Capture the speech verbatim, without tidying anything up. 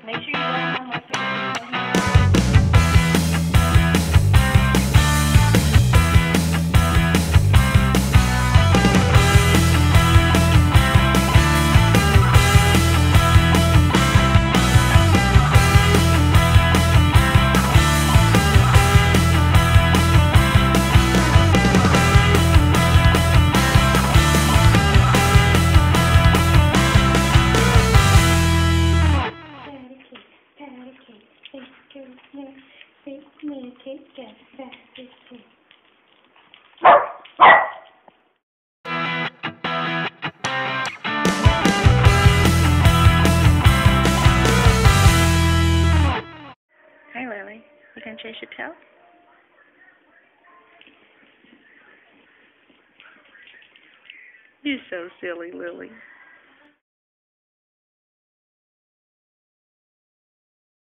Make sure you go on my face. Hi, Lily. You gonna chase your tail? You're so silly, Lily.